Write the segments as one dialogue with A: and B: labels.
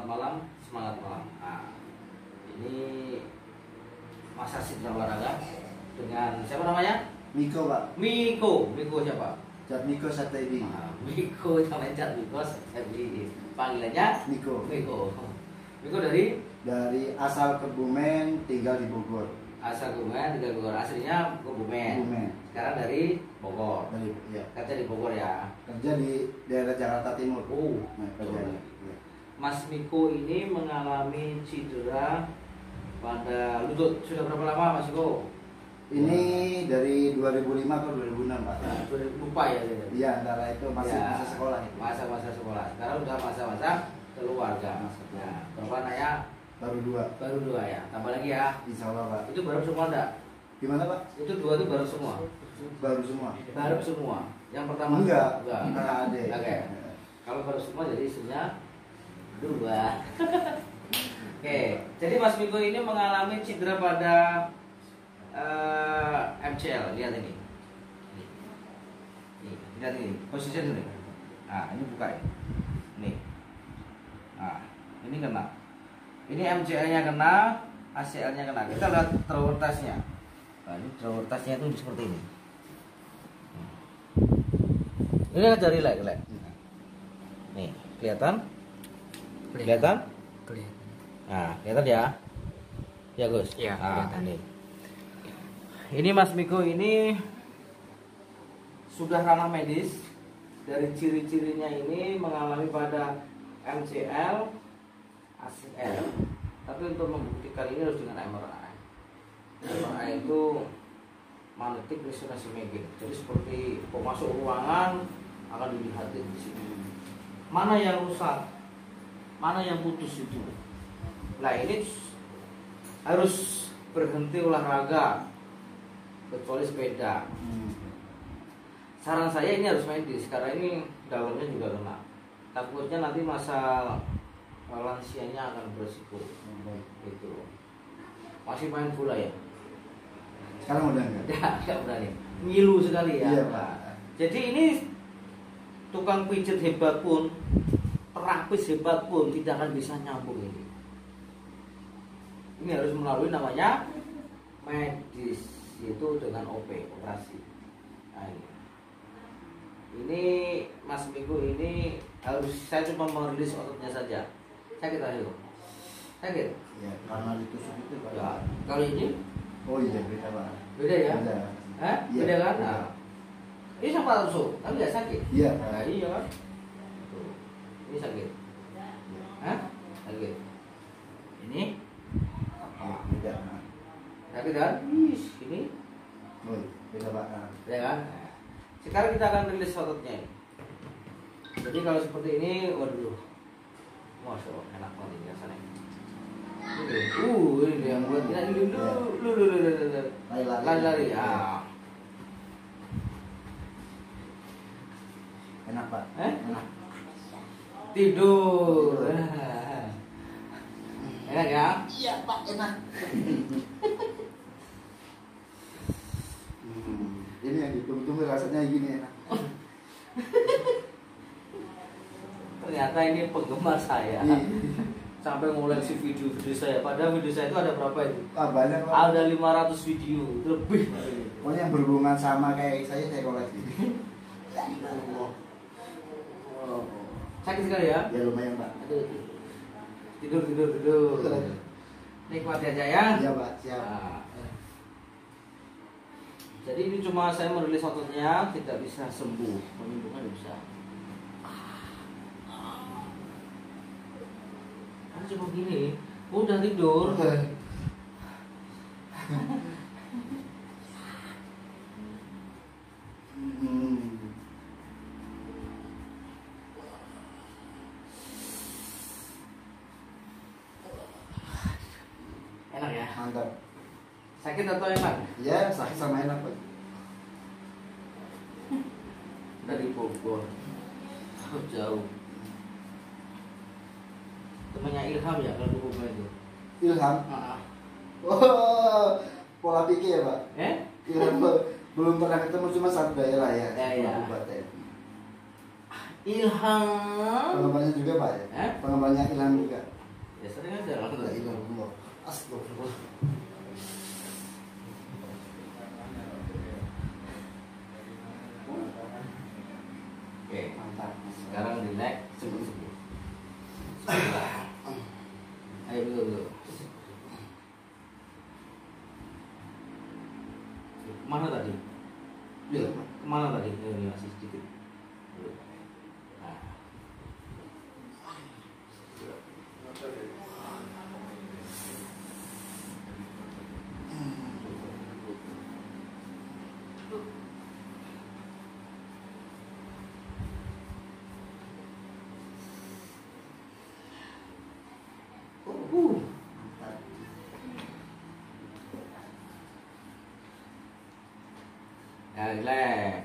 A: malam, semangat malam. Nah, ini masa sidra olahraga dengan siapa namanya?
B: Miko Pak.
A: Miko siapa?
B: Cat Miko Satedi.
A: Nah, Miko namanya Cat Miko Satedi. Panggilannya
B: Miko.
A: Miko dari
B: asal Kebumen, tinggal di Bogor.
A: asal Kebumen, tinggal di Bogor. Aslinya Kebumen. Sekarang dari Bogor.
B: Iya.
A: Kerja di Bogor ya.
B: Kerja di daerah Jakarta Timur.
A: Nah,
B: kerjanya. Iya.
A: Mas Miko ini mengalami cedera pada lutut. Sudah berapa lama Mas Miko?
B: Ini dari 2005 ke 2006 Pak.
A: Nah, lupa ya.
B: Iya, antara itu masih
A: Ya,
B: masa sekolah itu.
A: Masa-masa sekolah. Sekarang udah masa-masa keluarga. Ya, berapa anaknya?
B: Baru 2
A: ya. Tambah lagi ya.
B: Insya Allah Pak.
A: Itu baru semua enggak?
B: Gimana Pak?
A: Itu 2 itu baru semua.
B: Baru semua.
A: Baru semua. Yang pertama
B: Enggak.
A: enggak
B: Ada.
A: Oke. Kalau baru semua jadi isinya 2. Oke. Jadi Mas Miko ini mengalami cedera pada MCL. Lihat ini. Lihat ini. Posisi ini. Nah, ini buka ini. Nih. Nah, ini kena. Ini MCL-nya kena, ACL-nya kena. Kita lihat drawer tasnya. Nah, ini drawer tasnya itu seperti ini. Ini aja relax. Nih, kelihatan? Kelihatan? Nah, kelihatan ya? Ya, Gus.
C: Ya,
A: nah,
C: kelihatan.
A: Ini Mas Miko ini sudah ranah medis. Dari ciri-cirinya ini mengalami pada MCL, ACL. Tapi untuk membuktikan ini harus dengan MRI. MRI itu magnetic resonance imaging. Jadi seperti masuk ruangan akan dilihat di sini. Mana yang rusak, mana yang putus itu. Nah, ini harus berhenti olahraga kecuali sepeda. Saran saya ini harus medis karena ini dalamnya juga kena. Takutnya nanti masa lansianya akan beresiko. Gitu. Masih main bola ya?
B: Sekarang udah enggak?
A: Enggak berani. Ngilu sekali ya.
B: Iya Pak.
A: Jadi ini tukang pijat hebat pun, terapis hebat pun tidak akan bisa nyambung ini. Ini harus melalui namanya medis, yaitu dengan operasi. Nah, ini Mas Miko ini harus, saya cuma merilis ototnya saja. Sakit aja loh. Sakit?
B: Ya, karena ditusuk itu Pak.
A: Ya, kalau ini?
B: Oh iya, beda Pak.
A: Beda ya?
B: Beda.
A: Hah?
B: Iya,
A: Beda kan?
B: beda.
A: Nah, ini sama tusuk, tapi nggak sakit.
B: Iya.
A: Nah, iya kan? Tuh. Ini sakit. Hah? Sakit. Ini?
B: Oh, beda.
A: Sakit kan? Ini?
B: Oh, beda Pak.
A: Ya kan? Sekarang kita akan rilis ototnya ini. Jadi kalau seperti ini, waduh, masya Allah, enak banget ini rasanya. Ini dia yang buat kita lari. Ya.
B: Enak Pak.
A: Enak. Tidur. Enak ya?
B: Iya Pak, enak. Ini yang ditunggu-tunggu rasanya gini enak.
A: Ternyata ini penggemar saya. Sampai ngoleksi video-video saya. Padahal video saya itu ada berapa itu?
B: Banyak Pak.
A: Ada 500 video lebih.
B: Pokoknya yang berhubungan sama kayak saya koleksi.
A: Sakit sekali ya?
B: Ya lumayan Pak.
A: Aduh. Tidur. Nikmati aja ya.
B: Iya Pak, siap.
A: Nah. Jadi ini cuma saya merilis ototnya, tidak bisa sembuh, menyembuhkan tidak bisa. Kan cuma gini, udah tidur. Enak ya?
B: Mantap.
A: Sakit atau enak?
B: Ya, sama enak Pak.
A: Dari Bogor jauh. Temannya Ilham ya kalau di Bogor itu.
B: Ilham.
A: Ah.
B: Oh, pola pikir ya Pak. Ilham belum pernah ketemu, cuma satu daerah ya.
A: Iya.
B: Kabupaten.
A: Ilham.
B: Pengembangannya juga Pak ya. Pengembangannya Ilham juga.
A: Ya sering aja lah.
B: La ilaha illallah. Astagfirullah.
A: Oke,
B: Mantap.
A: sekarang relax, sebut-sebut. Ayo dulu. Kemana tadi?
B: Iya.
A: Kemana tadi? Ini masih sedikit. Nah. Ya, relax.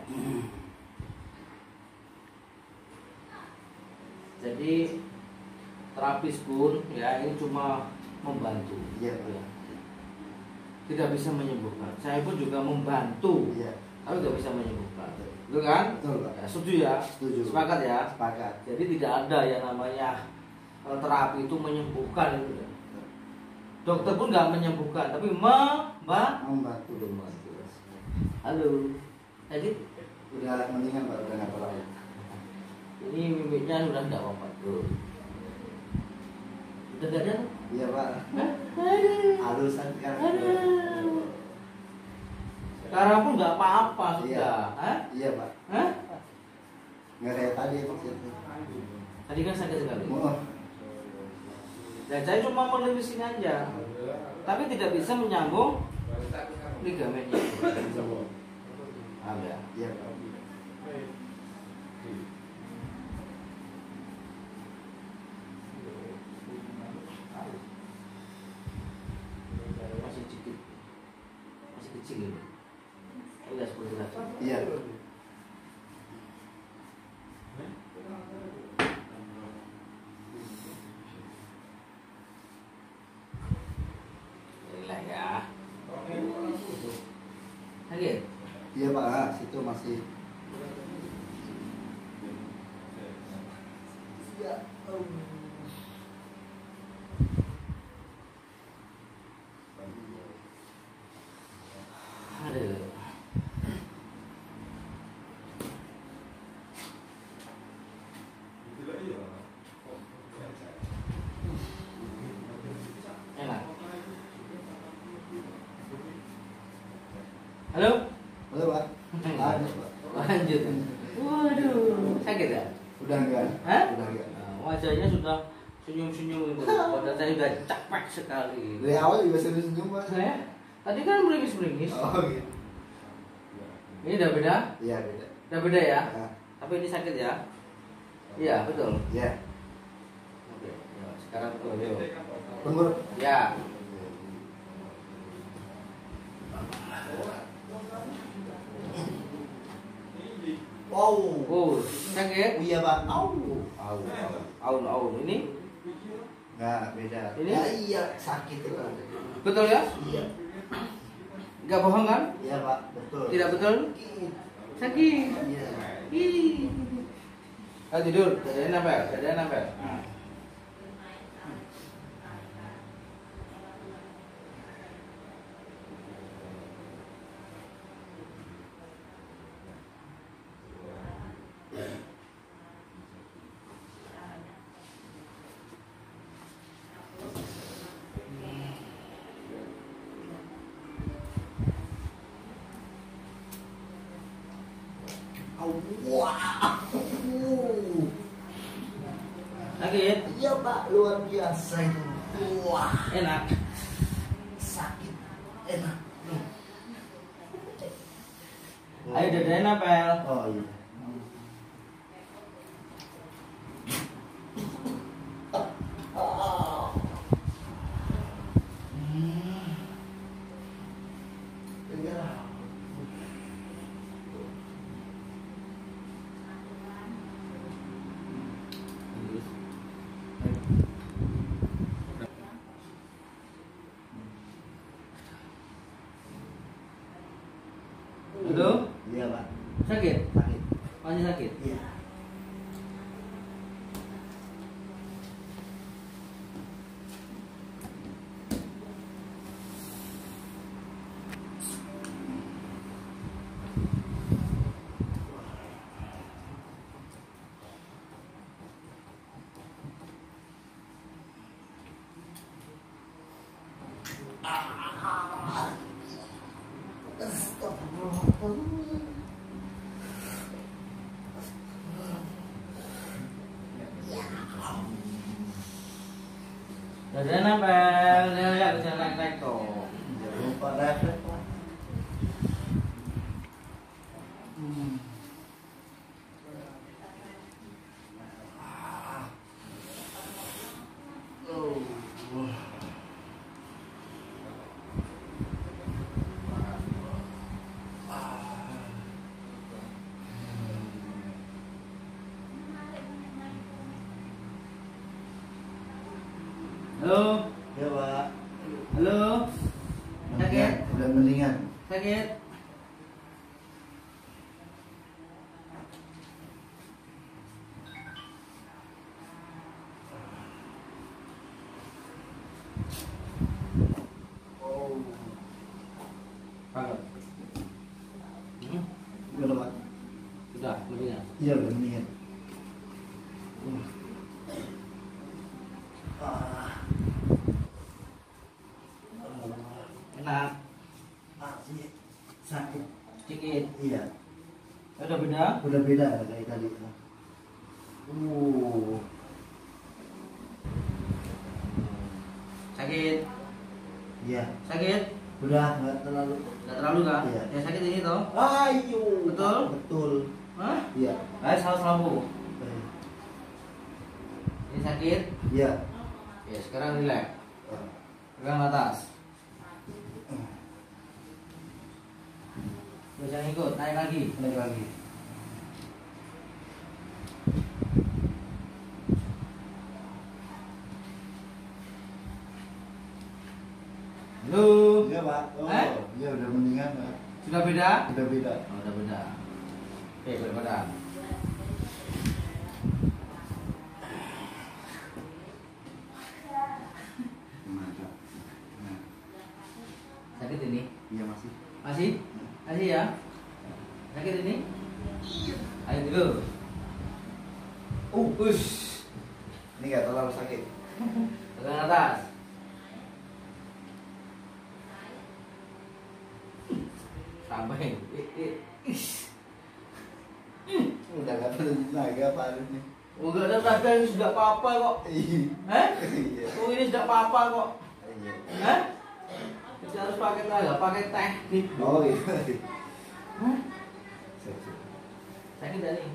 A: Jadi terapis pun ya ini cuma membantu.
B: Iya.
A: Ya. Tidak bisa menyembuhkan. Saya pun juga membantu.
B: Iya.
A: Tapi tidak bisa menyembuhkan. Betul kan?
B: Betul, Pak.
A: Ya, setuju ya?
B: Setuju.
A: Sepakat ya?
B: Sepakat.
A: Jadi tidak ada yang namanya terapi itu menyembuhkan itu. Dokter pun nggak menyembuhkan, tapi
B: Membantu.
A: Halo. Jadi
B: Udah mendingan Pak, udah nggak apa-apa.
A: ini mimiknya sudah tidak apa-apa tuh. Udah nggak ada?
B: Iya Pak.
A: Hah? Aduh.
B: Halusan kan.
A: Aduh. Sekarang pun nggak apa-apa
B: Iya.
A: sudah. Hah?
B: Iya Pak.
A: Hah?
B: Nggak kayak tadi Pak.
A: Tadi kan sakit sekali.
B: Oh.
A: Dan saya cuma melirisin aja, tapi tidak bisa menyambung ligamennya. Paham ya?
B: Iya Pak.
A: Masih sedikit, masih kecil ini. Udah seperti tadi.
B: Iya.
A: Relax ya. Sakit?
B: Iya Pak, situ masih. Ya.
A: Aduh. Enak. Halo?
B: Halo Pak. Ada Pak.
A: Lanjut. Waduh, sakit ya?
B: Udah enggak?
A: Hah?
B: Udah enggak.
A: Nah, wajahnya sudah senyum-senyum itu. Padahal saya sudah capek sekali.
B: Dari awal juga senyum Pak.
A: Saya tadi kan meringis-meringis.
B: Oh gitu.
A: Ini udah beda?
B: Iya beda.
A: Udah beda ya?
B: Nah,
A: Tapi ini sakit ya? Iya, betul.
B: iya.
A: Oke, ya, sekarang betul. Yuk.
B: Tunggu.
A: Ya.
B: Wow.
A: Oh, sakit?
B: Iya Pak. Au.
A: Aun. Ini
B: Enggak beda.
A: Ini?
B: Ya, iya sakit itu.
A: betul ya?
B: Iya.
A: Enggak bohong kan?
B: Iya Pak, betul.
A: Tidak betul? Sakit.
B: Iya.
A: Ih. Ah, tidur. Dadanya nempel. Nah.
B: Au. Wah.
A: Sakit?
B: Iya Pak, luar biasa itu. Wah,
A: Enak.
B: sakit. Enak.
A: Ayo dadanya nempel.
B: Oh iya.
A: Halo?
B: Iya Pak.
A: Sakit?
B: Sakit.
A: Masih sakit?
B: Iya.
A: Udah nempel, lihat bisa naik tuh.
B: Jangan lupa refleks.
A: Halo.
B: Ya Pak.
A: Halo. Sakit?
B: Udah mendingan.
A: Sakit?
B: Oh.
A: Pagod.
B: Udah Pak.
A: Sudah, mendingan.
B: Iya udah mendingan.
A: Enak.
B: Sakit.
A: Sedikit.
B: Iya.
A: Udah beda?
B: Udah beda dari tadi.
A: Sakit?
B: Iya.
A: Sakit?
B: Udah nggak terlalu.
A: Nggak terlalu kan?
B: Iya.
A: Yang sakit ini toh?
B: Ayo.
A: Betul?
B: Betul.
A: Hah?
B: Iya.
A: Ayo saus lampu. Ini sakit?
B: Iya.
A: Ya sekarang relax. Pegang atas. Bisa ikut, naik lagi.
B: Naik lagi.
A: Halo.
B: Iya Pak. Oh, iya udah mendingan Pak.
A: Sudah beda?
B: Udah beda.
A: Oh, udah beda. Oke, balik badan.
B: Mantap. Nah,
A: Sakit ini?
B: iya masih.
A: Masih? Masih ya? Sakit ini? Ayo dulu. Push.
B: Ini nggak terlalu sakit.
A: Pegang atas. Sampai.
B: Udah nggak perlu tenaga Pak ini.
A: Enggak ada tenaga, ini sudah apa-apa kok. Hah?
B: Iya.
A: Oh, ini sudah apa-apa kok.
B: Iya.
A: Hah? Kita harus pakai tenaga, pakai teknik.
B: Oh iya.
A: Hah? Sakit gak nih?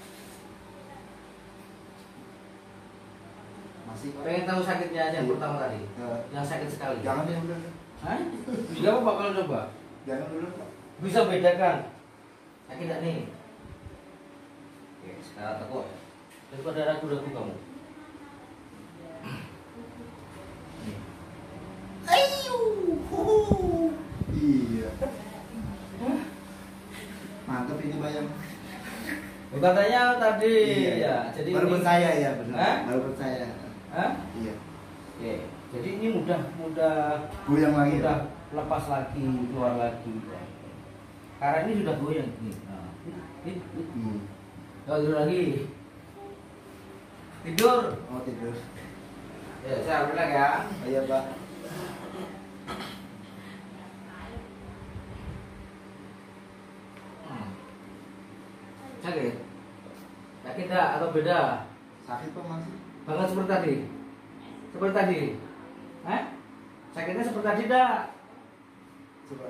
B: Masih Pak.
A: Pengen tahu sakitnya aja yang
B: Iya.
A: pertama tadi? Yang sakit sekali.
B: Jangan ya udah.
A: Hah? Juga apa kalau coba?
B: Jangan dulu Pak.
A: Bisa bedakan. Sakit gak nih? Oke, sekarang tekuk. Daripada ragu-ragu kamu.
B: Ayo. Iya. Mantap ini bayang.
A: Katanya tadi
B: Iya.
A: ya, jadi
B: baru
A: ini,
B: percaya ya benar.
A: Hah?
B: Baru percaya.
A: Hah?
B: Iya.
A: Oke, jadi ini mudah
B: Goyang lagi.
A: udah lepas lagi, keluar lagi. Karena ini sudah goyang nih. Nah, tidur lagi. Tidur.
B: Oh tidur.
A: Ya, saya ambil lagi ya.
B: Iya Pak.
A: Sakit? Sakit enggak atau beda?
B: Sakit Pak masih.
A: Banget seperti tadi. Seperti tadi. Hah? Sakitnya seperti tadi enggak?
B: Coba.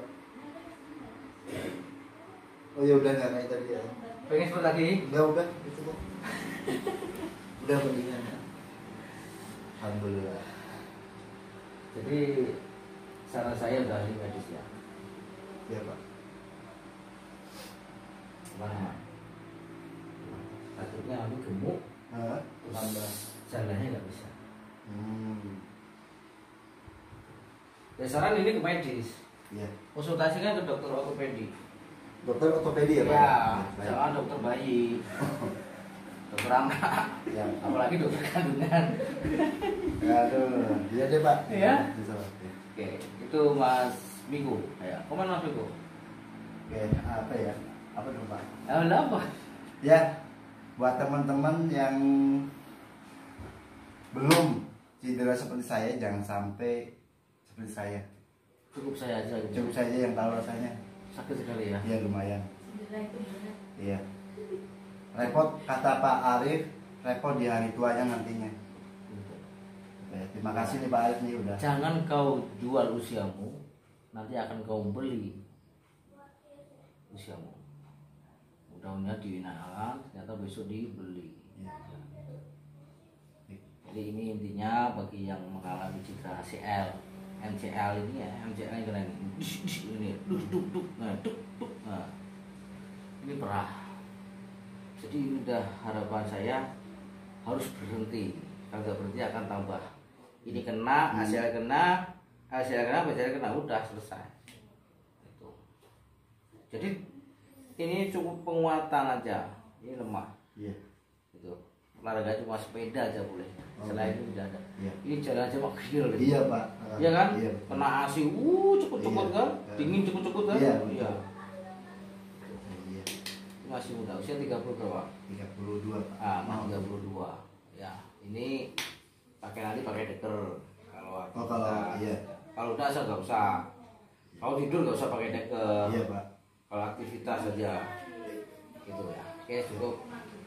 B: Oh ya udah nggak kayak tadi ya.
A: Pengen seperti tadi?
B: Enggak udah itu Pak. Udah mendingan ya. Alhamdulillah.
A: Jadi saran saya udah ahli medis ya.
B: Iya Pak.
A: Mana? Takutnya aku gemuk,
B: Hah?
A: tambah jalannya nggak bisa. Ya saran ini ke medis.
B: Iya.
A: Konsultasikan ke dokter ortopedi.
B: Dokter ortopedi ya Pak?
A: Ya,
B: Baik.
A: jangan dokter bayi, dokter anak,
B: Ya.
A: apalagi dokter kandungan.
B: Aduh, iya deh Pak.
A: Iya?
B: Bisa Pak.
A: Oke, itu Mas Miko. Ya, komen Mas Miko.
B: Oke, apa ya? Apa dong Pak?
A: Apa?
B: Ya, buat teman-teman yang belum cedera seperti saya, jangan sampai seperti saya.
A: Cukup saya aja. Gitu.
B: Cukup saja yang tahu rasanya.
A: Sakit sekali ya.
B: Iya lumayan. Iya. Repot kata Pak Arif, repot di hari tuanya nantinya. Ya, terima kasih nih Pak Arif nih udah.
A: Jangan kau jual usiamu, nanti akan kau beli usiamu. Mudah-mudahan diwinakan, ternyata besok dibeli.
B: Ya.
A: Jadi ini intinya bagi yang mengalami cedera ACL, MCL ini ya, MCL ini keren. Ini nah, ini perah. Jadi udah harapan saya harus berhenti. Kalau nggak berhenti akan tambah. Ini kena, ACL kena, BCL kena, udah selesai. Itu. Jadi ini cukup penguatan aja. Ini lemah.
B: Iya.
A: Itu. Olahraga cuma sepeda aja boleh. Selain itu tidak ada.
B: Iya.
A: Ini jalan aja makil.
B: Iya Pak.
A: Iya kan?
B: Iya.
A: Kena AC, cepet-cepet
B: Iya.
A: kan? Dingin cepet-cepet kan?
B: Iya.
A: Iya.
B: Iya.
A: Masih muda, usia 30 berapa?
B: 32 Pak.
A: Ah, masih 32. Ya, ini pakai nanti pakai deker. Kalau
B: iya.
A: Kalau udah asal nggak usah. Kalau tidur nggak usah pakai deker.
B: Iya Pak.
A: Kalau aktivitas saja. Gitu ya. Oke, cukup.